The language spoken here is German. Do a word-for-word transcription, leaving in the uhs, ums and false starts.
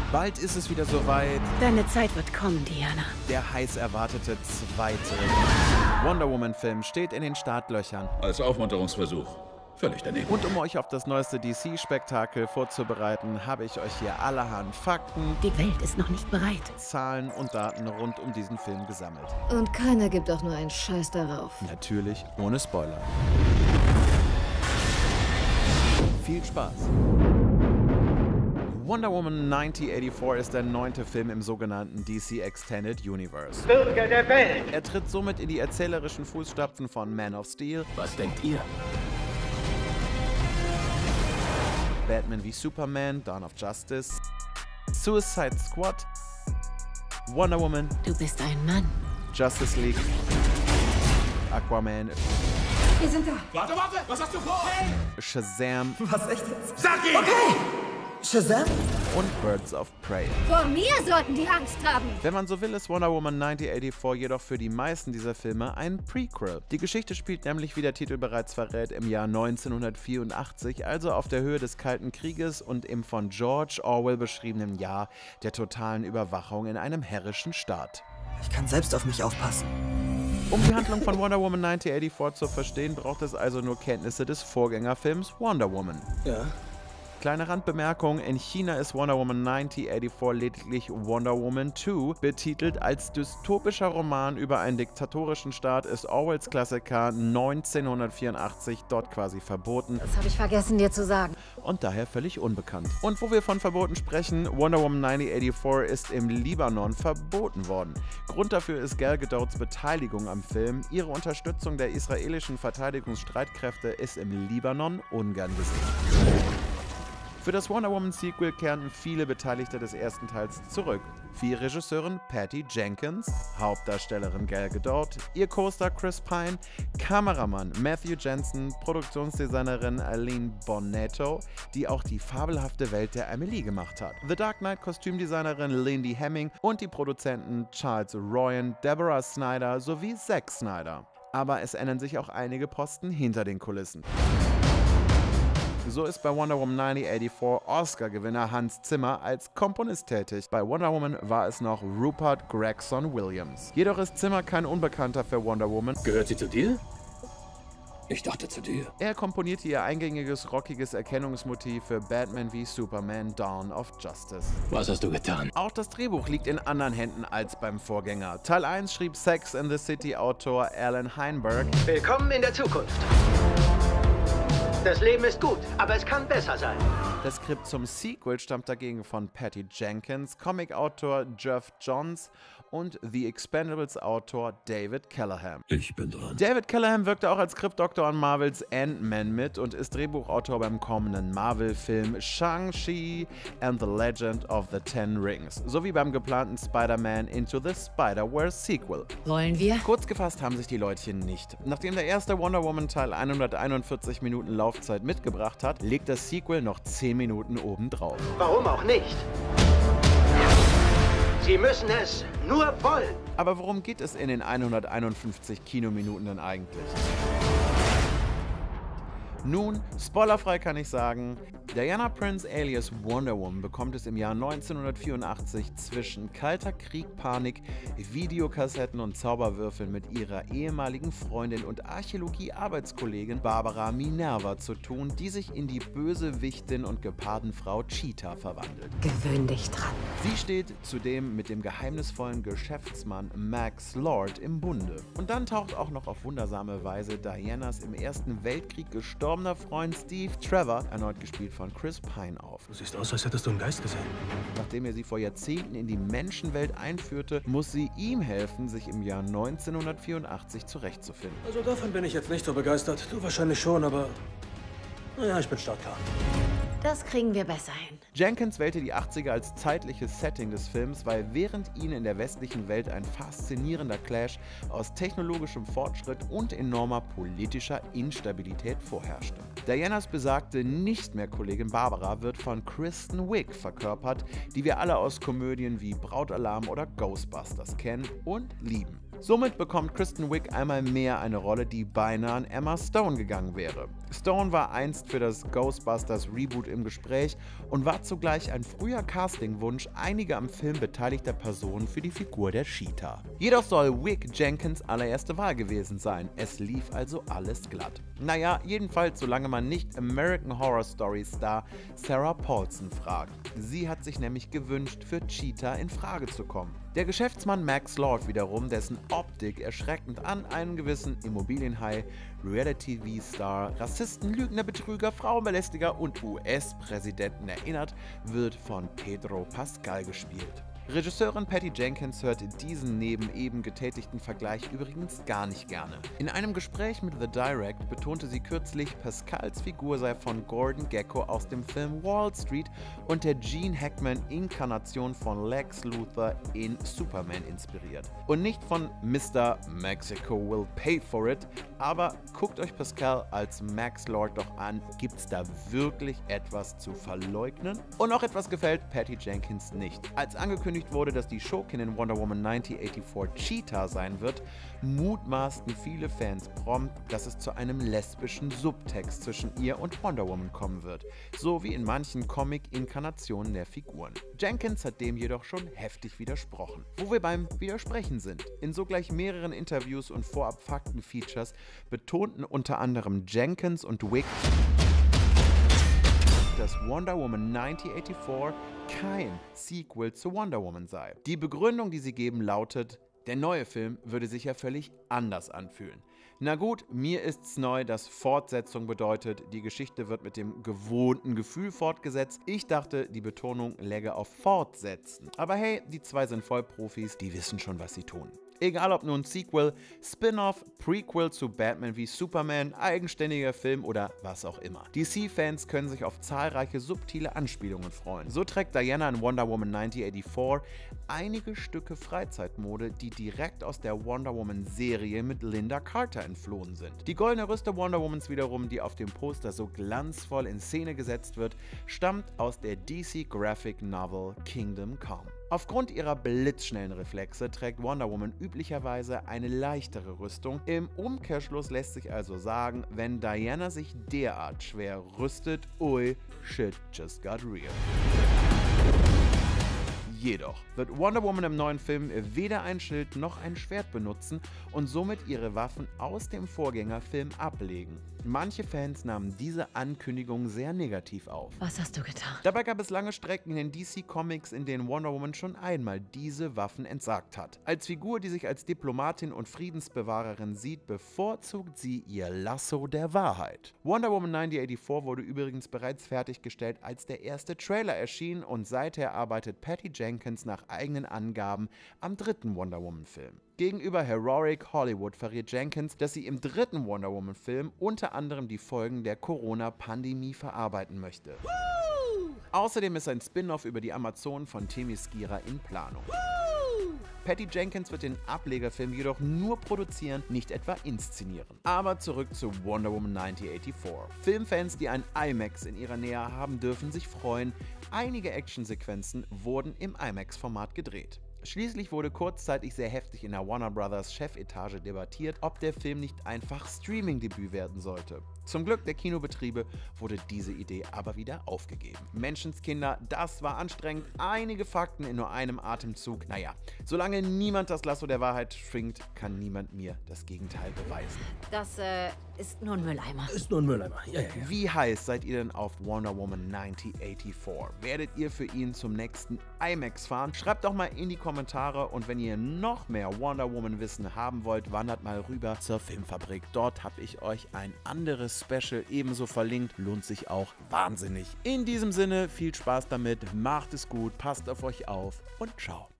Bald ist es wieder soweit. Deine Zeit wird kommen, Diana. Der heiß erwartete zweite Wonder Woman-Film steht in den Startlöchern. Als Aufmunterungsversuch. Völlig daneben. Und um euch auf das neueste D C-Spektakel vorzubereiten, habe ich euch hier allerhand Fakten, Die Welt ist noch nicht bereit. Zahlen und Daten rund um diesen Film gesammelt. Und keiner gibt auch nur einen Scheiß darauf. Natürlich ohne Spoiler. Viel Spaß! Wonder Woman neunzehnhundertvierundachtzig ist der neunte Film im sogenannten D C Extended Universe. Bürger der Welt! Er tritt somit in die erzählerischen Fußstapfen von Man of Steel, Was denkt ihr? Batman wie Superman, Dawn of Justice, Suicide Squad, Wonder Woman, Du bist ein Mann. Justice League, Aquaman, Wir sind da. Warte, warte! Was hast du vor? Hey! Shazam Was, echt jetzt? Sag ihn! Shazam? und Birds of Prey. Vor mir sollten die Angst haben. Wenn man so will, ist Wonder Woman neunzehnhundertvierundachtzig jedoch für die meisten dieser Filme ein Prequel. Die Geschichte spielt nämlich, wie der Titel bereits verrät, im Jahr neunzehnhundertvierundachtzig, also auf der Höhe des Kalten Krieges und im von George Orwell beschriebenen Jahr der totalen Überwachung in einem herrischen Staat. Ich kann selbst auf mich aufpassen. Um die Handlung von Wonder Woman neunzehnhundertvierundachtzig zu verstehen, braucht es also nur Kenntnisse des Vorgängerfilms Wonder Woman. Ja. Kleine Randbemerkung, in China ist Wonder Woman neunzehnhundertvierundachtzig lediglich Wonder Woman zwei betitelt. Als dystopischer Roman über einen diktatorischen Staat ist Orwells Klassiker neunzehnhundertvierundachtzig dort quasi verboten Das habe ich vergessen, dir zu sagen. und daher völlig unbekannt. Und wo wir von verboten sprechen, Wonder Woman neunzehnhundertvierundachtzig ist im Libanon verboten worden. Grund dafür ist Gal Gadots Beteiligung am Film. Ihre Unterstützung der israelischen Verteidigungsstreitkräfte ist im Libanon ungern gesehen. Für das Wonder Woman Sequel kehrten viele Beteiligte des ersten Teils zurück, wie Regisseurin Patty Jenkins, Hauptdarstellerin Gal Gadot, ihr Co-Star Chris Pine, Kameramann Matthew Jensen, Produktionsdesignerin Aline Bonetto, die auch die fabelhafte Welt der Amelie gemacht hat, The Dark Knight Kostümdesignerin Lindy Hemming und die Produzenten Charles Royan, Deborah Snyder sowie Zack Snyder. Aber es ändern sich auch einige Posten hinter den Kulissen. So ist bei Wonder Woman neunzehnhundertvierundachtzig Oscar-Gewinner Hans Zimmer als Komponist tätig. Bei Wonder Woman war es noch Rupert Gregson Williams. Jedoch ist Zimmer kein Unbekannter für Wonder Woman. Gehört sie zu dir? Ich dachte zu dir. Er komponierte ihr eingängiges, rockiges Erkennungsmotiv für Batman wie Superman Dawn of Justice. Was hast du getan? Auch das Drehbuch liegt in anderen Händen als beim Vorgänger. Teil eins schrieb Sex and the City-Autor Alan Heinberg. Willkommen in der Zukunft. Das Leben ist gut, aber es kann besser sein. Das Skript zum Sequel stammt dagegen von Patty Jenkins, Comicautor Geoff Johns und The Expendables-Autor David Callahan. Ich bin dran. David Callahan wirkte auch als Skriptdoktor an Marvels Ant-Man mit und ist Drehbuchautor beim kommenden Marvel-Film Shang-Chi and the Legend of the Ten Rings sowie beim geplanten Spider-Man Into the Spider-Verse Sequel. Wollen wir? Kurz gefasst haben sich die Leutchen nicht. Nachdem der erste Wonder Woman Teil hunderteinundvierzig Minuten Laufzeit mitgebracht hat, legt das Sequel noch zehn Minuten obendrauf. Warum auch nicht? Sie müssen es nur wollen. Aber worum geht es in den hunderteinundfünfzig Kinominuten denn eigentlich? Nun, spoilerfrei kann ich sagen, Diana Prince alias Wonder Woman bekommt es im Jahr neunzehnhundertvierundachtzig zwischen kalter Krieg, Panik, Videokassetten und Zauberwürfeln mit ihrer ehemaligen Freundin und Archäologie-Arbeitskollegin Barbara Minerva zu tun, die sich in die Bösewichtin und Gepardenfrau Cheetah verwandelt. Gewöhn dich dran. Sie steht zudem mit dem geheimnisvollen Geschäftsmann Max Lord im Bunde. Und dann taucht auch noch auf wundersame Weise Dianas im Ersten Weltkrieg gestorbener Freund Steve Trevor, erneut gespielt von Chris Pine, auf. Du siehst aus, als hättest du einen Geist gesehen. Nachdem er sie vor Jahrzehnten in die Menschenwelt einführte, muss sie ihm helfen, sich im Jahr neunzehnhundertvierundachtzig zurechtzufinden. Also davon bin ich jetzt nicht so begeistert. Du wahrscheinlich schon, aber... Naja, ich bin startklar. Das kriegen wir besser hin. Jenkins wählte die achtziger als zeitliches Setting des Films, weil während ihnen in der westlichen Welt ein faszinierender Clash aus technologischem Fortschritt und enormer politischer Instabilität vorherrschte. Dianas besagte nicht mehr Kollegin Barbara wird von Kristen Wiig verkörpert, die wir alle aus Komödien wie Brautalarm oder Ghostbusters kennen und lieben. Somit bekommt Kristen Wiig einmal mehr eine Rolle, die beinahe an Emma Stone gegangen wäre. Stone war einst für das Ghostbusters Reboot im Gespräch und war zugleich ein früher Castingwunsch einiger am Film beteiligter Personen für die Figur der Cheetah. Jedoch soll Wick Jenkins allererste Wahl gewesen sein. Es lief also alles glatt. Naja, jedenfalls solange man nicht American Horror Story Star Sarah Paulson fragt. Sie hat sich nämlich gewünscht, für Cheetah in Frage zu kommen. Der Geschäftsmann Max Lord wiederum, dessen Optik erschreckend an einen gewissen Immobilienhai, Reality-T V-Star, Rassisten, Lügner, Betrüger, Frauenbelästiger und U S-Präsidenten erinnert, wird von Pedro Pascal gespielt. Regisseurin Patty Jenkins hört diesen neben eben getätigten Vergleich übrigens gar nicht gerne. In einem Gespräch mit The Direct betonte sie kürzlich, Pascals Figur sei von Gordon Gekko aus dem Film Wall Street und der Gene Hackman-Inkarnation von Lex Luthor in Superman inspiriert. Und nicht von Mister Mexico will pay for it, aber guckt euch Pascal als Max Lord doch an, gibt's da wirklich etwas zu verleugnen? Und auch etwas gefällt Patty Jenkins nicht. Als angekündigt wurde, dass die Schurkin in Wonder Woman neunzehnhundertvierundachtzig Cheetah sein wird, mutmaßten viele Fans prompt, dass es zu einem lesbischen Subtext zwischen ihr und Wonder Woman kommen wird, so wie in manchen Comic-Inkarnationen der Figuren. Jenkins hat dem jedoch schon heftig widersprochen. Wo wir beim Widersprechen sind: In sogleich mehreren Interviews und vorab Fakten-Features betonten unter anderem Jenkins und Wick, dass Wonder Woman neunzehnhundertvierundachtzig kein Sequel zu Wonder Woman sei. Die Begründung, die sie geben, lautet: Der neue Film würde sich ja völlig anders anfühlen. Na gut, mir ist's neu, dass Fortsetzung bedeutet, die Geschichte wird mit dem gewohnten Gefühl fortgesetzt. Ich dachte, die Betonung läge auf Fortsetzen. Aber hey, die zwei sind Vollprofis, die wissen schon, was sie tun. Egal ob nun Sequel, Spin-off, Prequel zu Batman wie Superman, eigenständiger Film oder was auch immer. D C-Fans können sich auf zahlreiche subtile Anspielungen freuen. So trägt Diana in Wonder Woman neunzehnhundertvierundachtzig einige Stücke Freizeitmode, die direkt aus der Wonder Woman-Serie mit Linda Carter entflohen sind. Die goldene Rüste Wonder Womans wiederum, die auf dem Poster so glanzvoll in Szene gesetzt wird, stammt aus der D C Graphic Novel Kingdom Come. Aufgrund ihrer blitzschnellen Reflexe trägt Wonder Woman üblicherweise eine leichtere Rüstung. Im Umkehrschluss lässt sich also sagen, wenn Diana sich derart schwer rüstet, ui, shit just got real. Jedoch wird Wonder Woman im neuen Film weder ein Schild noch ein Schwert benutzen und somit ihre Waffen aus dem Vorgängerfilm ablegen. Manche Fans nahmen diese Ankündigung sehr negativ auf. Was hast du getan? Dabei gab es lange Strecken in den D C-Comics, in denen Wonder Woman schon einmal diese Waffen entsagt hat. Als Figur, die sich als Diplomatin und Friedensbewahrerin sieht, bevorzugt sie ihr Lasso der Wahrheit. Wonder Woman neunzehnhundertvierundachtzig wurde übrigens bereits fertiggestellt, als der erste Trailer erschien, und seither arbeitet Patty Jenkins nach eigenen Angaben am dritten Wonder Woman-Film. Gegenüber Heroic Hollywood verriet Jenkins, dass sie im dritten Wonder Woman-Film unter anderem die Folgen der Corona-Pandemie verarbeiten möchte. Woo! Außerdem ist ein Spin-off über die Amazonen von Themyscira in Planung. Woo! Patty Jenkins wird den Ablegerfilm jedoch nur produzieren, nicht etwa inszenieren. Aber zurück zu Wonder Woman neunzehnhundertvierundachtzig. Filmfans, die ein IMAX in ihrer Nähe haben, dürfen sich freuen. Einige Actionsequenzen wurden im IMAX-Format gedreht. Schließlich wurde kurzzeitig sehr heftig in der Warner Brothers Chefetage debattiert, ob der Film nicht einfach Streaming-Debüt werden sollte. Zum Glück der Kinobetriebe wurde diese Idee aber wieder aufgegeben. Menschenskinder, das war anstrengend. Einige Fakten in nur einem Atemzug. Naja, solange niemand das Lasso der Wahrheit schwingt, kann niemand mir das Gegenteil beweisen. Das, äh, ist nur ein Mülleimer. Ist nur ein Mülleimer. Ja, ja, ja. Wie heiß seid ihr denn auf Wonder Woman neunzehnhundertvierundachtzig? Werdet ihr für ihn zum nächsten IMAX fahren? Schreibt doch mal in die Kommentare, und wenn ihr noch mehr Wonder Woman Wissen haben wollt, wandert mal rüber zur Filmfabrik. Dort habe ich euch ein anderes Special ebenso verlinkt. Lohnt sich auch wahnsinnig. In diesem Sinne, viel Spaß damit, macht es gut, passt auf euch auf und ciao.